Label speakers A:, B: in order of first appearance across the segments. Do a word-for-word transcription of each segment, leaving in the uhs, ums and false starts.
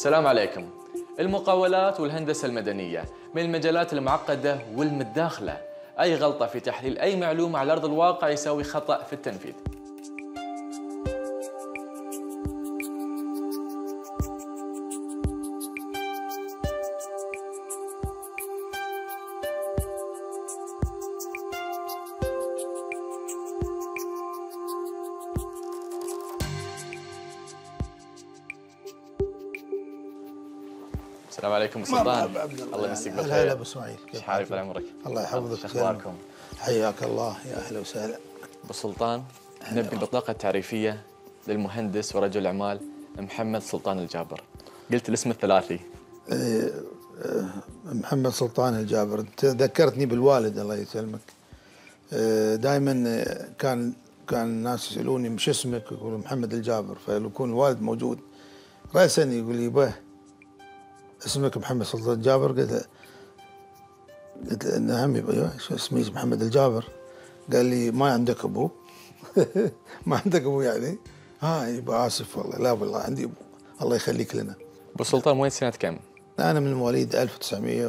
A: السلام عليكم. المقاولات والهندسة المدنية من المجالات المعقدة والمتداخلة، أي غلطة في تحليل أي معلومة على أرض الواقع يساوي خطأ في التنفيذ. السلام عليكم سلطان. الله يمسيك بالخير.
B: هلا ابو اسماعيل،
A: كيف حالك طال عمرك؟
B: الله يحفظك.
A: شو اخباركم؟
B: حياك الله، يا اهلا وسهلا.
A: ابو سلطان، نبي البطاقه التعريفيه للمهندس ورجل الاعمال محمد سلطان الجابر. قلت الاسم الثلاثي.
B: إيه، محمد سلطان الجابر. انت ذكرتني بالوالد الله يسلمك. دائما كان كان الناس يسالوني مش اسمك، يقولوا محمد الجابر، فلو يكون الوالد موجود راسا يقول لي به اسمك محمد سلطان الجابر؟ قلت له قلت له نعم يبا، شو اسمي محمد الجابر. قال لي ما عندك ابو؟ ما عندك ابو يعني؟ ها يبا اسف والله، لا والله عندي ابو، الله يخليك لنا.
A: ابو سلطان مواليد سنه كم؟
B: انا من مواليد ألف وتسعمئة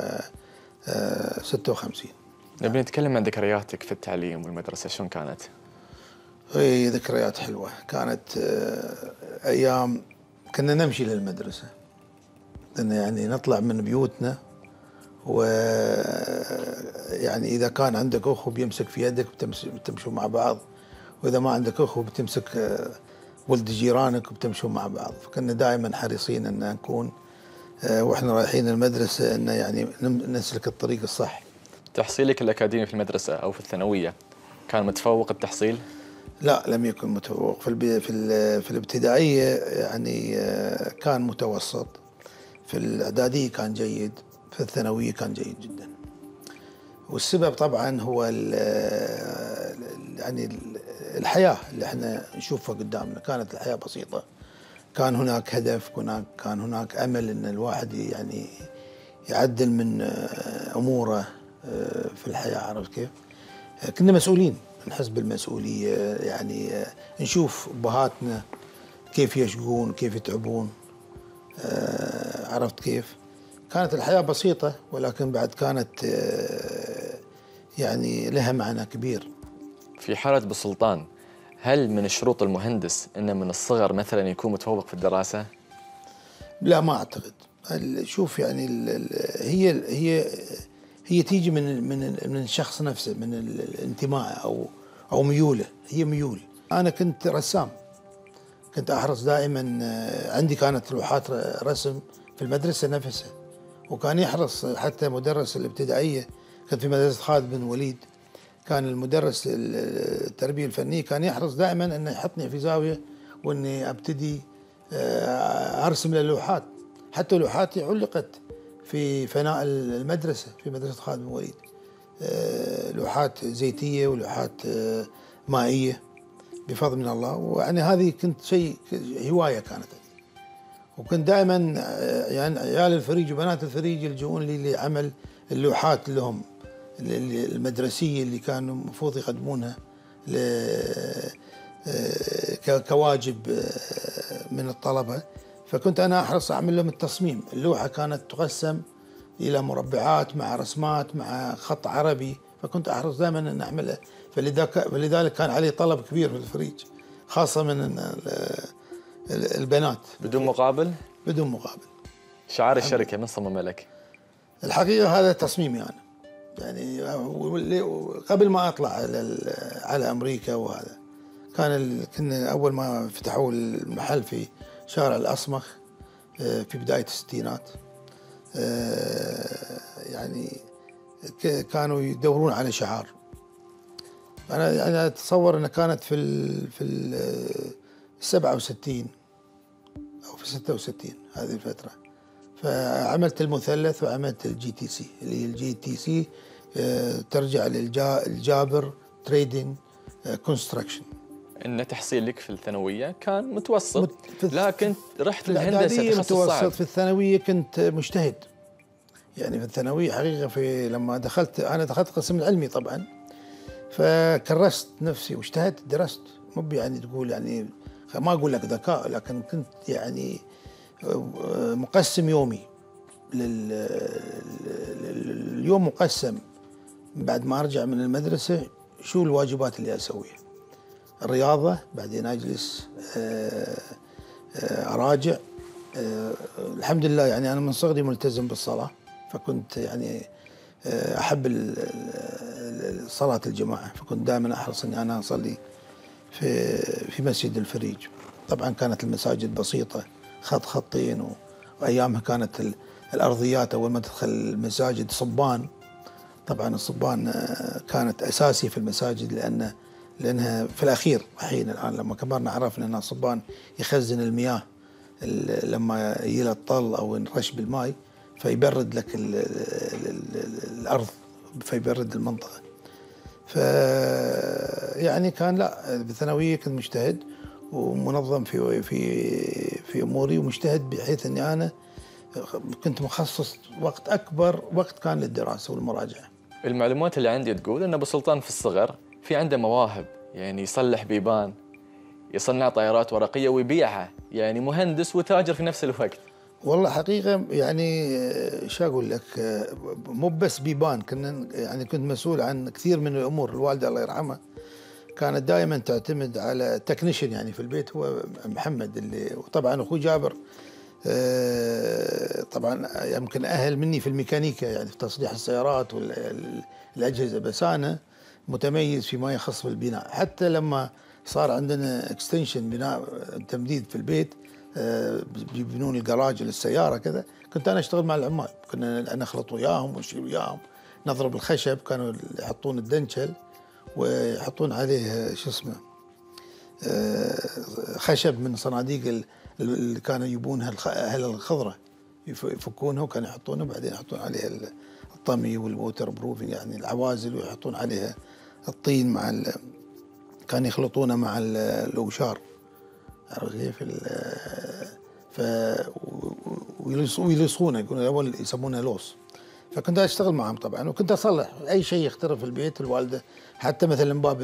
B: وستة وخمسين.
A: نبي نتكلم عن ذكرياتك في التعليم والمدرسه، شلون كانت؟
B: اي ذكريات حلوه كانت. ايام كنا نمشي للمدرسه، كنا يعني نطلع من بيوتنا، و يعني اذا كان عندك اخو بيمسك في يدك بتمشوا مع بعض، واذا ما عندك اخو بتمسك ولد جيرانك وبتمشوا مع بعض. فكنا دائما حريصين ان نكون واحنا رايحين المدرسه ان يعني نسلك الطريق الصح.
A: تحصيلك الاكاديمي في المدرسه او في الثانويه كان متفوق التحصيل؟
B: لا لم يكن متفوق. في البي في, في الابتدائيه يعني كان متوسط، في الاعداديه كان جيد، في الثانويه كان جيد جدا. والسبب طبعا هو ال يعني الحياه اللي احنا نشوفها قدامنا. كانت الحياه بسيطه، كان هناك هدف، هناك كان هناك امل ان الواحد يعني يعدل من اموره في الحياه. عرفت كيف؟ كنا مسؤولين، نحس بالمسؤوليه، يعني نشوف ابهاتنا كيف يشقون كيف يتعبون. عرفت كيف؟ كانت الحياه بسيطه، ولكن بعد كانت يعني لها معنى كبير.
A: في حاله ابو سلطان، هل من الشروط المهندس انه من الصغر مثلا يكون متفوق في الدراسه؟
B: لا ما اعتقد. شوف يعني هي هي هي تيجي من من من الشخص نفسه، من الانتماء او او ميوله. هي ميول. انا كنت رسام، كنت احرص دائما، عندي كانت لوحات رسم في المدرسه نفسها، وكان يحرص حتى مدرس الابتدائيه، كنت في مدرسه خالد بن وليد، كان المدرس التربيه الفنيه كان يحرص دائما انه يحطني في زاويه واني ابتدي ارسم له لوحات. حتى لوحاتي علقت في فناء المدرسه في مدرسه خالد بن وليد، لوحات زيتيه ولوحات مائيه بفضل من الله. ويعني هذه كنت شيء هوايه كانت، وكنت دائما يعني عيال الفريج وبنات الفريج يلجؤون لي لعمل اللوحات لهم المدرسيه اللي كانوا المفروض يقدمونها كواجب من الطلبه. فكنت انا احرص اعمل لهم التصميم. اللوحه كانت تقسم الى مربعات مع رسمات مع خط عربي، فكنت احرص دائما ان اعملها. فلذلك كان علي طلب كبير في الفريج، خاصه من البنات.
A: بدون مقابل؟
B: بدون مقابل.
A: شعار الشركه من صمم لك؟
B: الحقيقه هذا تصميمي انا، يعني قبل ما اطلع على على امريكا. وهذا كان كنا اول ما فتحوا المحل في شارع الأصمخ في بداية الستينات، يعني كانوا يدورون على شعار. أنا يعني أتصور أنها كانت في ال في ال سبعة وستين أو في ستة وستين هذه الفترة. فعملت المثلث وعملت الجي تي سي، اللي هي الجي تي سي ترجع للجابر تريدنج كونستراكشن.
A: ان تحصيلك في الثانويه كان متوسط، لكن رحت
B: الهندسه تخصص صعب. في الثانويه كنت مجتهد، يعني في الثانويه حقيقه. في لما دخلت انا دخلت قسم العلمي طبعا، فكرست نفسي واجتهدت درست. مو يعني تقول يعني ما اقول لك ذكاء، لكن كنت يعني مقسم يومي، اليوم مقسم بعد ما أرجع من المدرسة شو الواجبات اللي أسويها. الرياضة، بعدين أجلس أراجع. الحمد لله يعني أنا من صغري ملتزم بالصلاة، فكنت يعني أحب صلاة الجماعة، فكنت دائما أحرص أني أنا أصلي في في مسجد الفريج. طبعا كانت المساجد بسيطة، خط خطين، وأيامها كانت الأرضيات أول ما تدخل المساجد صبان. طبعا الصبان كانت أساسي في المساجد، لأن لأنها في الأخير الحين الآن لما كبرنا عرفنا أن الصبان يخزن المياه لما يجي الطل أو نرش بالماء، فيبرد لك ال ال الأرض، فيبرد المنطقة. ف يعني كان لا بالثانوية كنت مجتهد ومنظم في في في أموري، ومجتهد بحيث أني أنا كنت مخصص وقت أكبر وقت كان للدراسة والمراجعة.
A: المعلومات اللي عندي تقول أن أبو سلطان في الصغر في عنده مواهب، يعني يصلح بيبان، يصنع طائرات ورقية ويبيعها، يعني مهندس وتاجر في نفس الوقت.
B: والله حقيقة يعني شو أقول لك، مو بس بيبان، كنا يعني كنت مسؤول عن كثير من الأمور. الوالدة الله يرحمها كانت دائما تعتمد على تكنيشن يعني في البيت، هو محمد اللي، وطبعا أخوه جابر طبعا يمكن أهل مني في الميكانيكا، يعني في تصليح السيارات والأجهزة، بس أنا متميز فيما يخص بالبناء. حتى لما صار عندنا اكستنشن بناء تمديد في البيت، بيبنون الجراج للسيارة كذا، كنت أنا أشتغل مع العمال، كنا نخلط وياهم ونشيل وياهم، نضرب الخشب، كانوا يحطون الدنشل ويحطون عليه شو اسمه خشب من صناديق اللي كانوا يجيبونها أهل الخضرة، يفكونها وكانوا يحطونها، وبعدين يحطون عليها الطمي والووتر بروفنج يعني العوازل، ويحطون عليها الطين مع ال... كانوا يخلطونه مع الأوشار، عرفت كيف؟ ف ويلصونه، يقولون اول يسمونه لوص. فكنت اشتغل معهم طبعا، وكنت اصلح اي شيء يخترب في البيت الوالده، حتى مثلا باب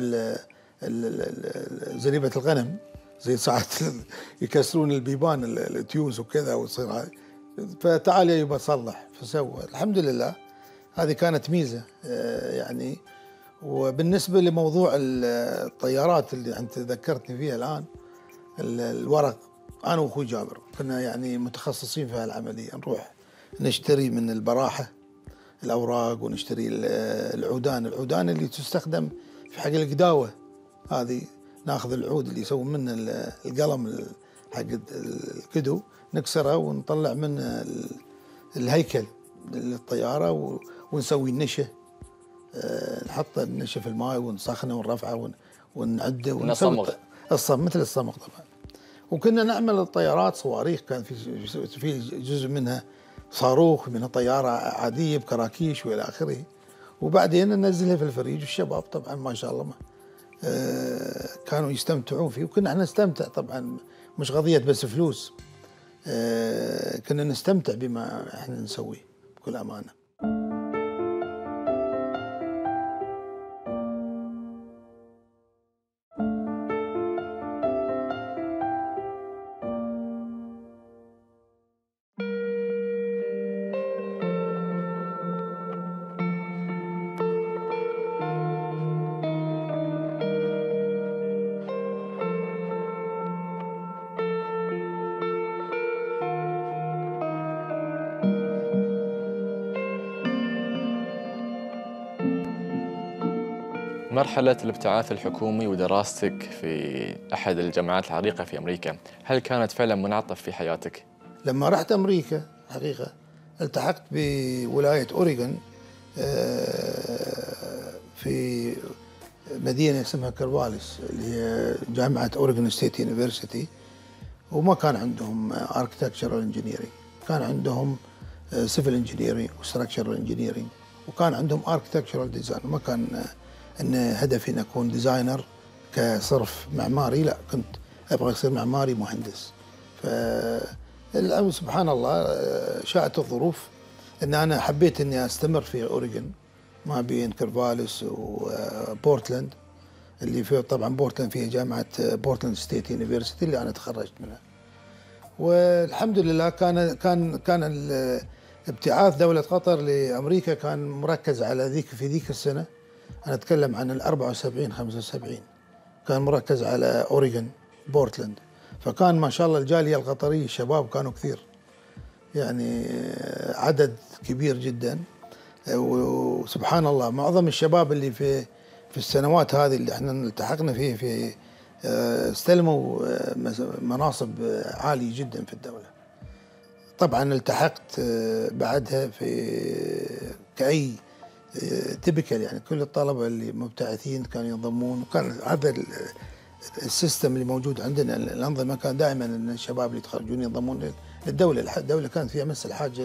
B: زريبه الغنم، زي ساعات يكسرون البيبان التيوز وكذا وتصير هاي، فتعال يا يبا صلح، فسوى. الحمد لله هذه كانت ميزه يعني. وبالنسبه لموضوع الطيارات اللي انت ذكرتني فيها الان، الورق، أنا وأخوي جابر كنا يعني متخصصين في هالعملية، نروح نشتري من البراحة الأوراق، ونشتري العودان، العودان اللي تستخدم في حق القداوة، هذه ناخذ العود اللي يسوون منه القلم حق الكدو، نكسره ونطلع منه الهيكل للطيارة، ونسوي النشة، نحط النشة في الماء ونسخنه ونرفعه ونعده
A: ونصمغ
B: الصم مثل الصمغ طبعا. وكنا نعمل الطيارات صواريخ، كان في في جزء منها صاروخ، منها طيارة عادية بكراكيش والى اخره، وبعدين ننزلها في الفريج، والشباب طبعا ما شاء الله ما آه كانوا يستمتعون فيه، وكنا احنا نستمتع طبعا، مش قضية بس فلوس، آه كنا نستمتع بما احنا نسويه بكل امانة.
A: مرحلة الابتعاث الحكومي ودراستك في أحد الجامعات العريقة في أمريكا، هل كانت فعلا منعطف في حياتك؟
B: لما رحت أمريكا حقيقة التحقت بولاية أوريغون، في مدينة اسمها كورفاليس اللي هي جامعة أوريغون ستيت يونيفرسيتي، وما كان عندهم architectural engineering، كان عندهم civil engineering وstructural engineering، وكان عندهم architectural design. وما كان ان هدفي ان اكون ديزاينر كصرف معماري، لا، كنت ابغى اصير معماري مهندس. ف سبحان الله شاءت الظروف ان انا حبيت اني استمر في اوريغون ما بين كورفاليس وبورتلاند، اللي فيه طبعا بورتلاند فيها جامعه بورتلاند ستيت يونيفرسيتي اللي انا تخرجت منها. والحمد لله كان كان كان ابتعاث دولة قطر لأمريكا كان مركز على ذيك في ذيك السنة. أنا أتكلم عن ال أربعة وسبعين خمسة وسبعين، كان مركز على أوريغون بورتلاند. فكان ما شاء الله الجالية القطرية الشباب كانوا كثير، يعني عدد كبير جدا. وسبحان الله معظم الشباب اللي في في السنوات هذه اللي احنا التحقنا فيه في استلموا مناصب عالية جدا في الدولة. طبعا التحقت بعدها في كأي تبكل، يعني كل الطلبة اللي مبتعثين كانوا ينضمون، وكان هذا السيستم اللي موجود عندنا. الأنظمة كان دائما أن الشباب اللي يتخرجون ينضمون للدولة. الدولة كانت فيها مس الحاجة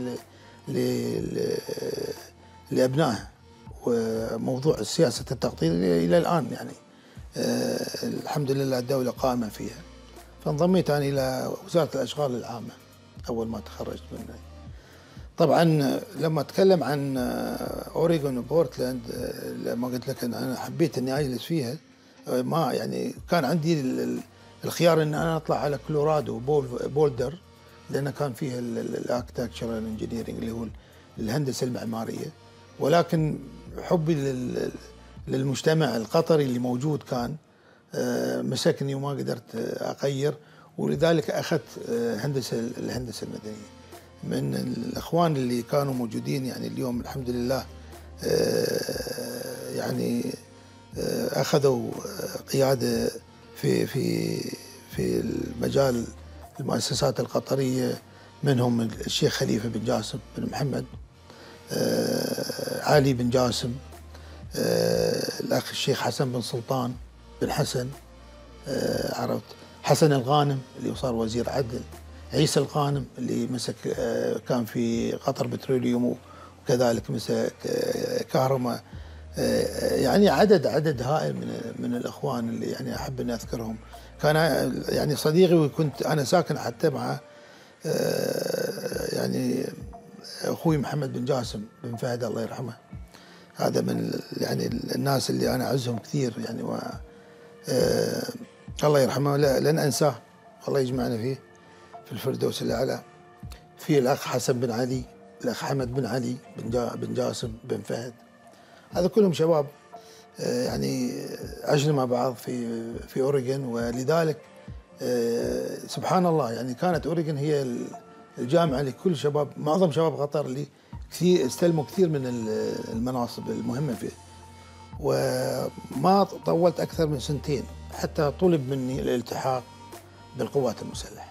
B: لأبنائها، وموضوع سياسة التقطير إلى الآن يعني أه الحمد لله الدولة قائمة فيها. فانضميت أنا إلى وزارة الأشغال العامة أول ما تخرجت منها. طبعا لما أتكلم عن أوريغون وبورتلاند، لما قلت لك أن أنا حبيت أني أجلس فيها، ما يعني كان عندي الخيار أن أنا أطلع على كولورادو بولدر، لأن كان فيها الاركتكتشر انجينيرنج اللي هو الهندسة المعمارية. ولكن حبي للمجتمع القطري اللي موجود كان مسكني وما قدرت أغير، ولذلك أخذت هندسة الهندسة المدنية من الأخوان اللي كانوا موجودين. يعني اليوم الحمد لله يعني أخذوا قيادة في في في المجال المؤسسات القطرية، منهم الشيخ خليفة بن جاسم بن محمد، علي بن جاسم، الأخ الشيخ حسن بن سلطان بن حسن، عرفت حسن الغانم اللي صار وزير عدل، عيسى الغانم اللي مسك كان في قطر بتروليوم وكذلك مسك كهرباء. يعني عدد عدد هائل من من الأخوان اللي يعني أحب أن أذكرهم. كان يعني صديقي، وكنت أنا ساكن حتى مع يعني أخوي محمد بن جاسم بن فهد الله يرحمه. هذا من يعني الناس اللي أنا أعزهم كثير يعني، و الله يرحمه لن أنساه، الله يجمعنا فيه في الفردوس الأعلى. في الأخ حسن بن علي، الأخ حمد بن علي بن, جا بن جاسم بن فهد، هذا كلهم شباب يعني عشنا مع بعض في في أوريغون. ولذلك سبحان الله يعني كانت أوريغون هي الجامعة لكل شباب، معظم شباب قطر اللي كثير استلموا كثير من المناصب المهمة فيه. وما طولت أكثر من سنتين حتى طلب مني الالتحاق بالقوات المسلحة،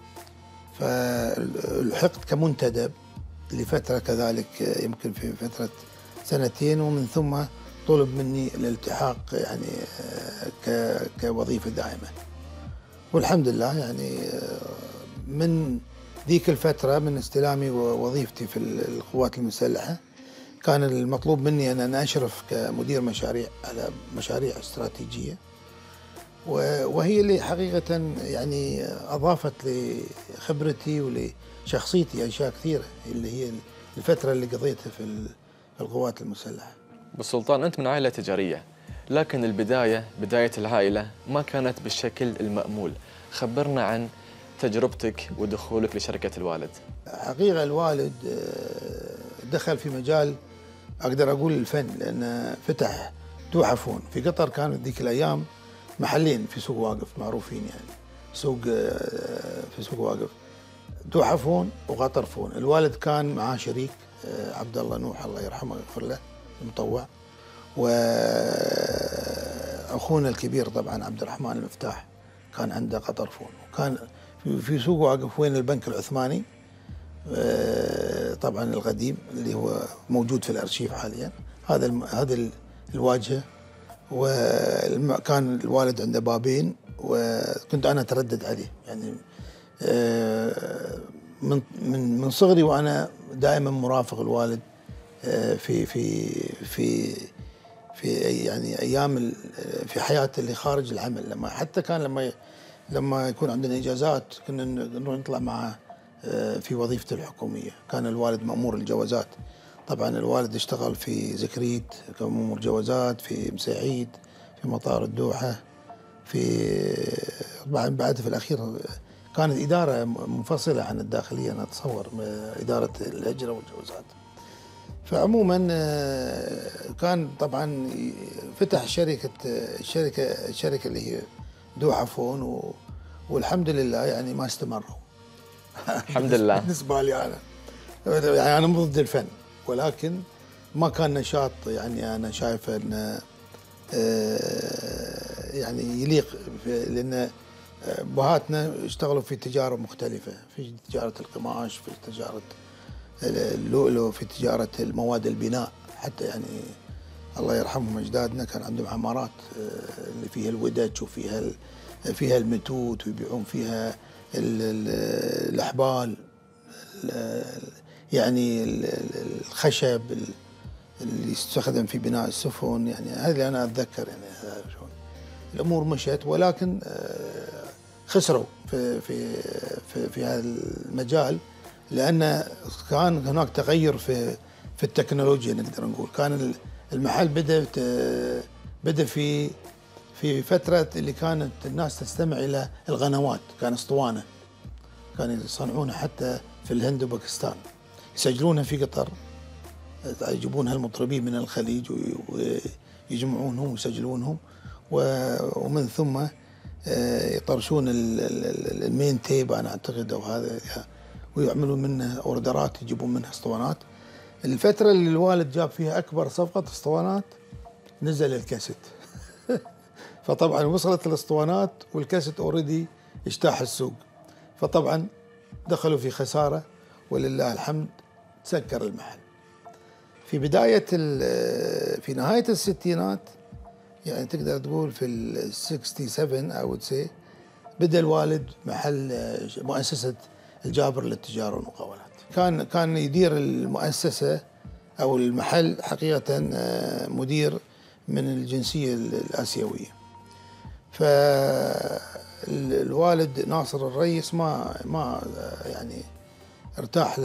B: فالحقت كمنتدب لفترة كذلك يمكن في فترة سنتين، ومن ثم طلب مني الالتحاق يعني كوظيفة دائمة. والحمد لله يعني من ذيك الفترة من استلامي ووظيفتي في القوات المسلحة كان المطلوب مني أن أنا أشرف كمدير مشاريع على مشاريع استراتيجية، وهي اللي حقيقة يعني أضافت لخبرتي ولشخصيتي أشياء كثيرة، اللي هي الفترة اللي قضيتها في القوات المسلحة.
A: بالسلطان، أنت من عائلة تجارية، لكن البداية بداية العائلة ما كانت بالشكل المأمول. خبرنا عن تجربتك ودخولك لشركة الوالد.
B: حقيقة الوالد دخل في مجال أقدر أقول الفن، لأن فتح توحفون في قطر. كانت ذيك الأيام محلين في سوق واقف معروفين، يعني سوق في سوق واقف توحفون وقطرفون. الوالد كان معاه شريك عبد الله نوح الله يرحمه ويغفر له المطوع، وأخونا الكبير طبعا عبد الرحمن المفتاح كان عنده قطرفون. وكان في سوق واقف وين البنك العثماني طبعا القديم اللي هو موجود في الأرشيف حاليا، هذا هذا الواجهة. وكان الوالد عنده بابين، وكنت أنا أتردد عليه يعني من من من صغري، وأنا دائما مرافق الوالد في في في في يعني أيام في حياته اللي خارج العمل. لما حتى كان لما لما يكون عندنا إجازات كنا نروح نطلع معه في وظيفته الحكومية. كان الوالد مأمور الجوازات، طبعا الوالد اشتغل في زكريت كمأمور جوازات، في مساعيد، في مطار الدوحة، في بعد في الأخير كانت اداره منفصله عن الداخليه، انا اتصور اداره الهجره والجوازات. فعموما كان طبعا فتح شركه الشركه الشركه اللي هي دوحه فون، والحمد لله يعني ما استمروا.
A: الحمد لله.
B: بالنسبه لي انا يعني انا مو ضد الفن، ولكن ما كان نشاط يعني انا شايفه انه يعني يليق، لان ابهاتنا اشتغلوا في تجارب مختلفه، في تجاره القماش، في تجاره اللؤلؤ، في تجاره المواد البناء، حتى يعني الله يرحمهم اجدادنا كان عندهم عمارات اللي فيها الودج وفيها فيها المتوت، ويبيعون فيها الاحبال، يعني الخشب اللي يستخدم في بناء السفن. يعني هذا اللي انا اتذكر يعني شلون الامور مشت، ولكن خسروا في في في, في هذا المجال، لان كان هناك تغير في في التكنولوجيا نقدر نقول. كان المحل بدا بدا في في فتره اللي كانت الناس تستمع الى الغنوات، كان اسطوانه كانوا يصنعونها حتى في الهند وباكستان، يسجلونها في قطر، يجيبونها المطربين من الخليج ويجمعونهم ويسجلونهم، ومن ثم يطرشون المين تيب انا اعتقد او هذا، ويعملون منه اوردرات، يجيبون منها اسطوانات. الفتره اللي الوالد جاب فيها اكبر صفقه اسطوانات نزل الكاسيت. فطبعا وصلت الاسطوانات والكاسيت اوريدي اجتاح السوق، فطبعا دخلوا في خساره، ولله الحمد تسكر المحل. في بدايه في نهايه الستينات يعني تقدر تقول في ال سبعة وستين I would say بدا الوالد محل مؤسسه الجابر للتجاره والمقاولات. كان كان يدير المؤسسه او المحل حقيقه مدير من الجنسيه الاسيويه. فالوالد ناصر الرئيس ما ما يعني ارتاح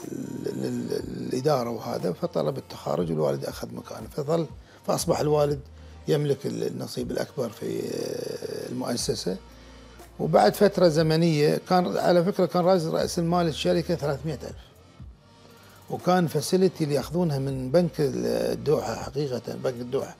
B: للاداره وهذا، فطلب التخارج، والوالد اخذ مكانه، فظل فاصبح الوالد يملك النصيب الاكبر في المؤسسه. وبعد فتره زمنيه كان على فكره كان راس راس المال الشركه ثلاثمئة ألف، وكان فاسيلتي اللي ياخذونها من بنك الدوحه، حقيقه بنك الدوحه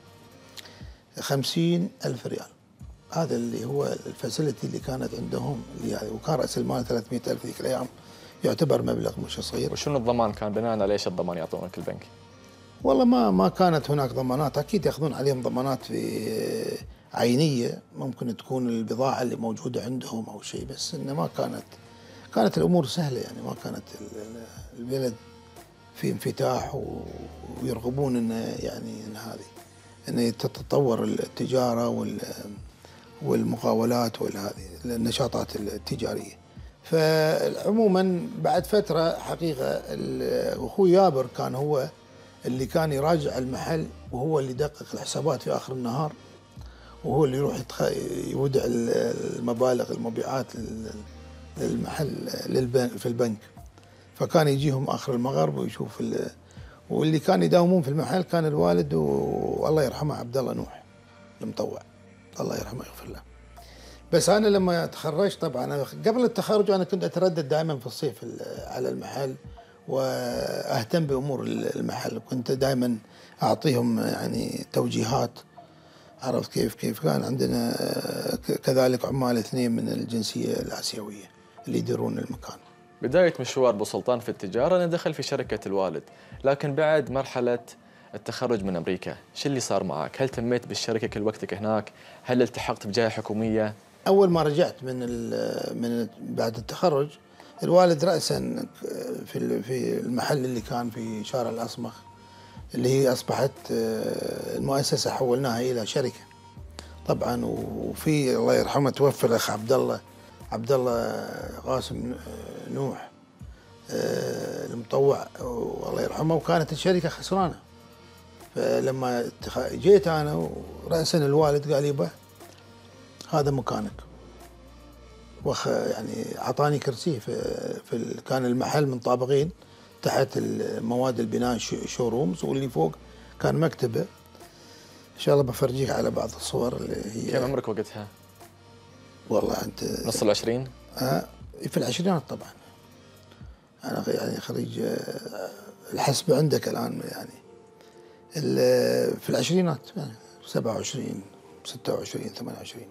B: خمسين ألف ريال. هذا اللي هو الفاسيلتي اللي كانت عندهم، اللي يعني وكان راس المال ثلاثمئة ألف ذيك الايام، يعتبر مبلغ مش صغير.
A: وشنو الضمان كان بناء على ايش الضمان يعطونك البنك؟
B: والله ما ما كانت هناك ضمانات، اكيد ياخذون عليهم ضمانات في عينيه، ممكن تكون البضاعه اللي موجوده عندهم او شيء، بس انه ما كانت كانت الامور سهله، يعني ما كانت البلد في انفتاح ويرغبون انه يعني ان هذه انه تتطور التجاره والمقاولات والهذه النشاطات التجاريه. فعموما بعد فتره حقيقه اخوي يابر كان هو اللي كان يراجع المحل، وهو اللي يدقق الحسابات في اخر النهار، وهو اللي يروح يودع المبالغ المبيعات للمحل في البنك. فكان يجيهم اخر المغرب ويشوف، واللي كان يداومون في المحل كان الوالد والله يرحمه عبد الله نوح المطوع، الله يرحمه ويغفر له. بس انا لما تخرجت طبعا قبل التخرج انا كنت اتردد دائما في الصيف على المحل واهتم بامور المحل، كنت دائما اعطيهم يعني توجيهات، عرفت كيف كيف كان عندنا كذلك عمال اثنين من الجنسيه الاسيويه اللي يديرون المكان.
A: بدايه مشوار ابو سلطان في التجاره انه دخل في شركه الوالد، لكن بعد مرحله التخرج من امريكا، شو اللي صار معك؟ هل تميت بالشركه كل وقتك هناك؟ هل التحقت بجهه حكوميه؟
B: اول ما رجعت من من بعد التخرج، الوالد رأسا في في المحل اللي كان في شارع الأصمخ، اللي هي أصبحت المؤسسة حولناها إلى شركة طبعا. وفي الله يرحمه توفى الأخ عبد الله عبد الله قاسم نوح المطوع والله يرحمه، وكانت الشركة خسرانة. فلما جيت أنا رأسا الوالد قال لي به هذا مكانك، وخ يعني اعطاني كرسي في, في كان المحل من طابقين، تحت المواد البناء شورومز، واللي فوق كان مكتبه. ان شاء الله بفرجيك على بعض الصور اللي هي.
A: كم عمرك وقتها؟
B: والله انت
A: نص العشرين؟
B: ها في العشرينات طبعا. انا يعني خريج آه، الحسب عندك الان يعني في العشرينات يعني سبعة وعشرين ستة وعشرين ثمانية وعشرين.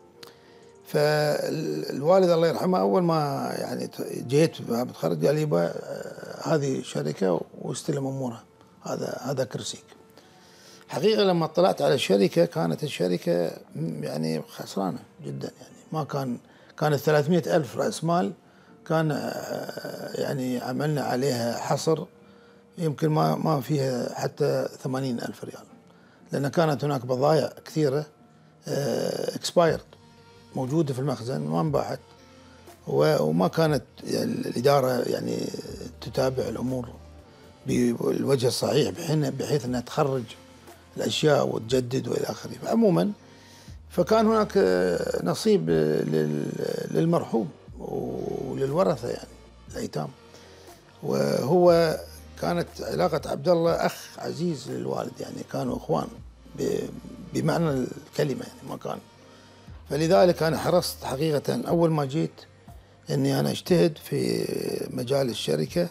B: فالوالد الله يرحمه اول ما يعني جيت بتخرج قال لي يبا هذه شركه واستلم امورها، هذا هذا كرسيك. حقيقه لما طلعت على الشركه كانت الشركه يعني خسرانه جدا، يعني ما كان كانت ثلاثمئة ألف راس مال، كان يعني عملنا عليها حصر يمكن ما ما فيها حتى ثمانين ألف ريال، لأن كانت هناك بضائع كثيرة اكسبايرد موجودة في المخزن ما انباعت، وما كانت الإدارة يعني تتابع الأمور بالوجه الصحيح بحيث أنها تخرج الأشياء وتجدد وإلى آخره. عموما فكان هناك نصيب للمرحوم وللورثة يعني الأيتام، وهو كانت علاقة عبد الله أخ عزيز للوالد، يعني كانوا إخوان بمعنى الكلمة يعني ما كان. فلذلك أنا حرصت حقيقة أول ما جيت أني أنا أجتهد في مجال الشركة،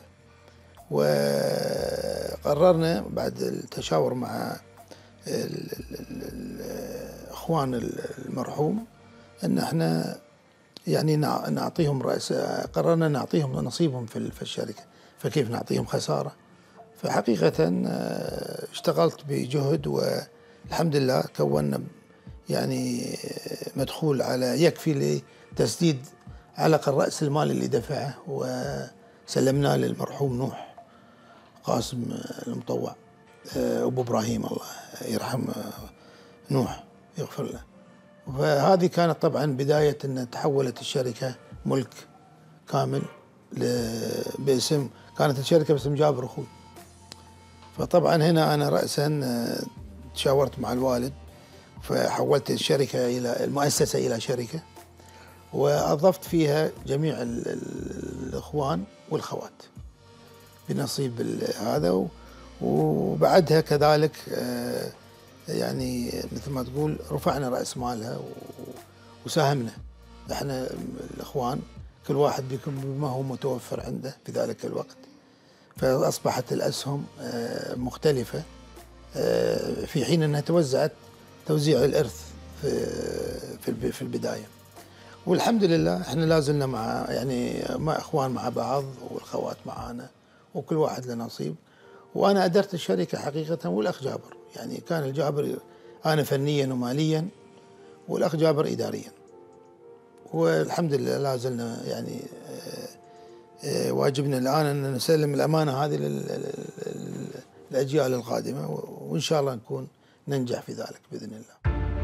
B: وقررنا بعد التشاور مع إخوان المرحوم أن احنا يعني نعطيهم رأس، قررنا نعطيهم نصيبهم في الشركة. فكيف نعطيهم خسارة؟ فحقيقة اشتغلت بجهد والحمد لله كونا يعني مدخول على يكفي لتسديد علق الرأس المال اللي دفعه، وسلمناه للمرحوم نوح قاسم المطوع أبو إبراهيم الله يرحم نوح يغفر له. فهذه كانت طبعا بداية أن تحولت الشركة ملك كامل باسم، كانت الشركة باسم جابر أخوي. فطبعا هنا أنا رأسا تشاورت مع الوالد فحولت الشركة إلى المؤسسة إلى شركة، وأضفت فيها جميع الإخوان والخوات بنصيب هذا. وبعدها كذلك يعني مثل ما تقول رفعنا رأس مالها وساهمنا احنا الإخوان كل واحد بما هو متوفر عنده في ذلك الوقت، فأصبحت الأسهم مختلفة في حين أنها توزعت توزيع الإرث في في البداية. والحمد لله احنا لازلنا مع يعني مع إخوان مع بعض والخوات معانا وكل واحد له نصيب. وأنا أدرت الشركة حقيقة والأخ جابر، يعني كان الجابر أنا فنيا وماليا والأخ جابر إداريا، والحمد لله لا زلنا يعني واجبنا الآن أن نسلم الأمانة هذه للأجيال القادمة، وإن شاء الله نكون ننجح في ذلك بإذن الله.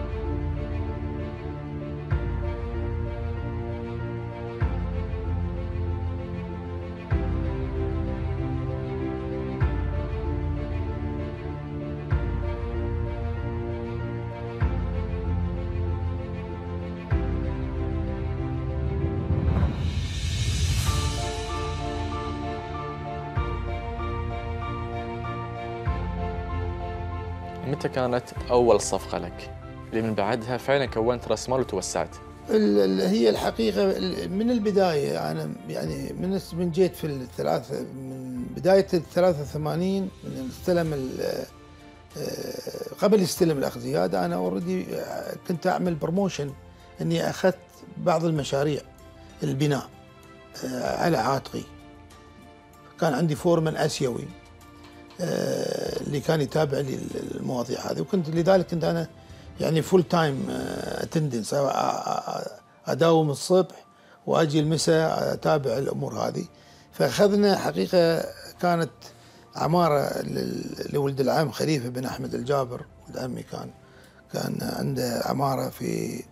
A: متى كانت أول صفقة لك اللي من بعدها فعلا كونت رأس مال وتوسعت؟
B: هي الحقيقة من البداية أنا يعني من من جيت في الثلاثة من بداية الثلاثة وثمانين من استلم قبل يستلم الأخ زياد أنا أوريدي كنت أعمل بروموشن إني أخذت بعض المشاريع البناء على عاتقي. كان عندي فورمان آسيوي اللي كان يتابع لي المواضيع هذه، وكنت لذلك كنت أنا يعني فول تايم اتندنس أداوم الصبح وأجي المساء أتابع الأمور هذه. فأخذنا حقيقة كانت عمارة لولد العم خليفة بن أحمد الجابر، ولد عمي كان كان عنده عمارة في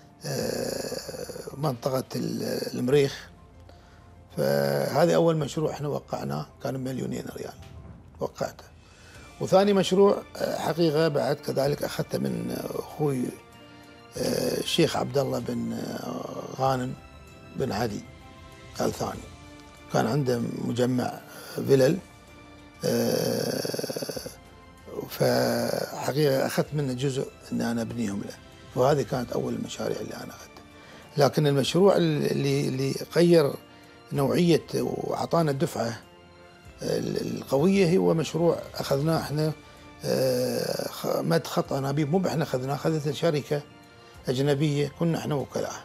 B: منطقة المريخ. فهذا أول مشروع احنا وقعناه كان مليونين ريال وقعته. وثاني مشروع حقيقة بعد كذلك أخذته من أخوي الشيخ عبد الله بن غانم بن علي آل ثاني، كان عنده مجمع فيلل، فحقيقة أخذت منه جزء أن أنا أبنيهم له. وهذه كانت أول المشاريع اللي أنا أخذتها. لكن المشروع اللي اللي غير نوعية وأعطانا الدفعة القوية هو مشروع أخذناه احنا، مد خط أنابيب، مو احنا أخذناه، أخذت شركة أجنبية كنا احنا وكلاء.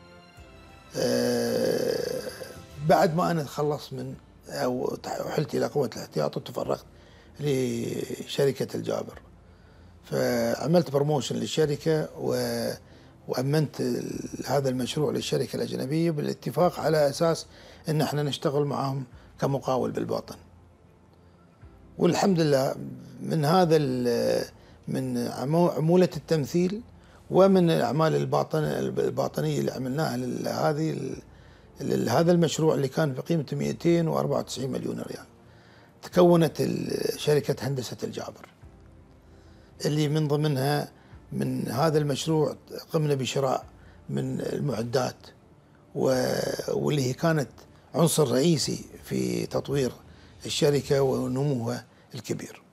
B: بعد ما أنا تخلص من أو حلت إلى قوة الاحتياط وتفرغت لشركة الجابر، فعملت بروموشن للشركة وأمنت هذا المشروع للشركة الأجنبية بالاتفاق على أساس أن احنا نشتغل معهم كمقاول بالباطن. والحمد لله من هذا من عمولة التمثيل ومن الأعمال الباطن الباطنية اللي عملناها لهذه هذا المشروع اللي كان بقيمة مئتين وأربعة وتسعين مليون ريال، تكونت شركة هندسة الجابر اللي من ضمنها من هذا المشروع قمنا بشراء من المعدات، واللي هي كانت عنصر رئيسي في تطوير الشركة ونموها الكبير.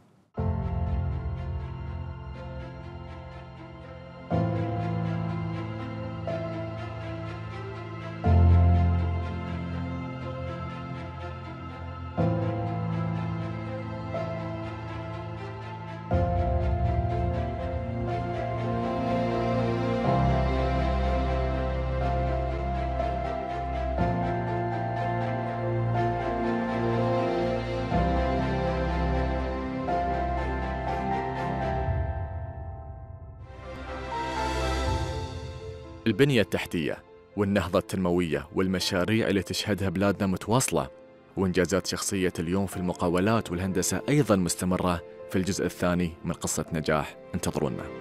A: البنية التحتية والنهضة التنموية والمشاريع اللي تشهدها بلادنا متواصلة، وإنجازات شخصية اليوم في المقاولات والهندسة أيضاً مستمرة في الجزء الثاني من قصة نجاح. انتظرونا.